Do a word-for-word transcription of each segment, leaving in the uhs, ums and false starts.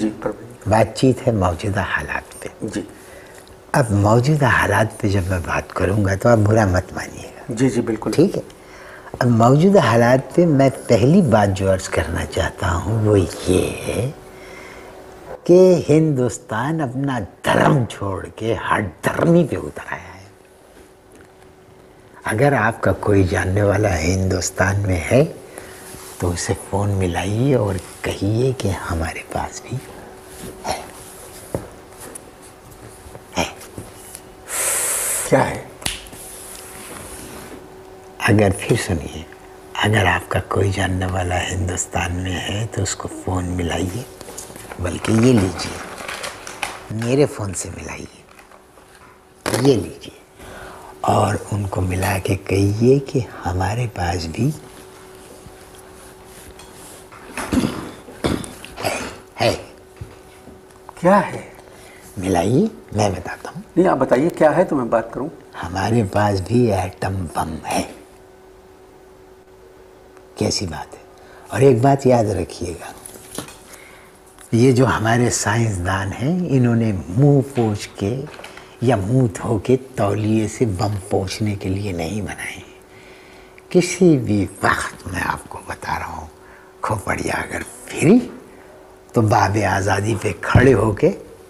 जी, बातचीत है मौजूदा हालात पे। जी अब मौजूदा हालात पे जब मैं बात करूंगा तो आप बुरा मत मानिएगा। जी जी बिल्कुल ठीक है। अब मौजूदा हालात पे मैं पहली बात जो अर्ज करना चाहता हूँ वो ये है कि हिंदुस्तान अपना धर्म छोड़ के हर धर्मी पे उतर आया है। अगर आपका कोई जानने वाला हिंदुस्तान में है तो उसे फ़ोन मिलाइए और कहिए कि हमारे पास भी है। है क्या है? अगर फिर सुनिए, अगर आपका कोई जानने वाला हिंदुस्तान में है तो उसको फ़ोन मिलाइए, बल्कि ये लीजिए, मेरे फ़ोन से मिलाइए, ये लीजिए और उनको मिला के कहिए कि हमारे पास भी है। है क्या है? मिलाइए, मैं बताता हूँ। नहीं, आप बताइए क्या है तो मैं बात करूँ। हमारे पास भी एटम बम है। कैसी बात है? और एक बात याद रखिएगा, ये जो हमारे साइंसदान हैं इन्होंने मुंह पोंछ के या मुंह धो के तौलिए से बम पोंछने के लिए नहीं बनाए। किसी भी वक्त मैं आपको बता रहा हूँ, खोपड़िया अगर फिरी तो बाबे आज़ादी पे खड़े होके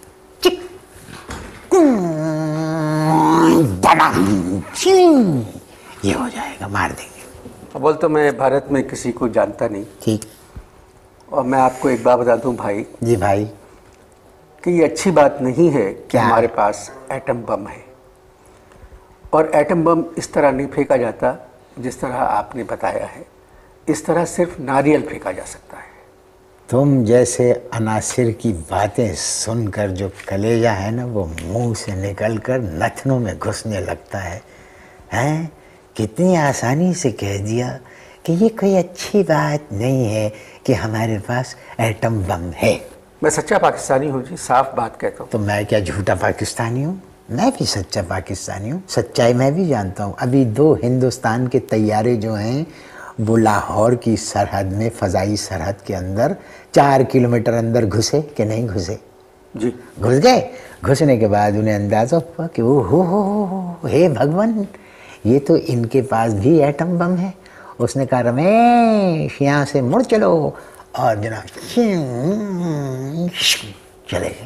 ये हो जाएगा, मार देंगे। बोल तो मैं भारत में किसी को जानता नहीं। ठीक। और मैं आपको एक बात बता दूं भाई। जी भाई। कि ये अच्छी बात नहीं है कि क्या? हमारे पास एटम बम है। और एटम बम इस तरह नहीं फेंका जाता जिस तरह आपने बताया है। इस तरह सिर्फ नारियल फेंका जा सकता है। तुम जैसे अनासिर की बातें सुनकर जो कलेजा है ना वो मुंह से निकलकर नथनों में घुसने लगता है। हैं? कितनी आसानी से कह दिया कि ये कोई अच्छी बात नहीं है कि हमारे पास एटम बम है। मैं सच्चा पाकिस्तानी हूँ जी, साफ बात कहता हूँ। तो मैं क्या झूठा पाकिस्तानी हूँ? मैं भी सच्चा पाकिस्तानी हूँ। सच्चाई मैं भी जानता हूँ। अभी दो हिंदुस्तान के तैयारे जो हैं वो लाहौर की सरहद में, फ़ज़ाई सरहद के अंदर चार किलोमीटर अंदर घुसे कि नहीं घुसे? जी घुस गए। घुसने के बाद उन्हें अंदाज़ा हुआ कि ओ हो हो हो हे भगवान, ये तो इनके पास भी एटम बम है। उसने कहा रमेश यहाँ से मुड़ चलो, और जनाब चले गए।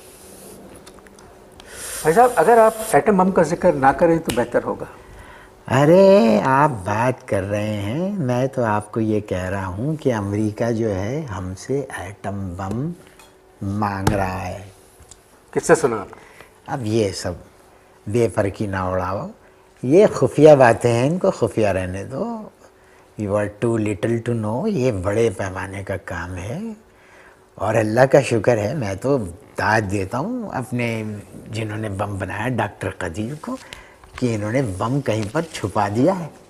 भाई साहब, अगर आप एटम बम का जिक्र ना करें तो बेहतर होगा। अरे आप बात कर रहे हैं, मैं तो आपको ये कह रहा हूँ कि अमेरिका जो है हमसे एटम बम मांग रहा है। किससे सुना आपने? अब ये सब बेफर्की ना उड़ाओ, ये खुफिया बातें हैं, इनको खुफिया रहने दो। You are too little to know. ये बड़े पैमाने का काम है और अल्लाह का शुक्र है, मैं तो दाद देता हूँ अपने जिन्होंने बम बनाया डॉक्टर कदीर को कि इन्होंने बम कहीं पर छुपा दिया है।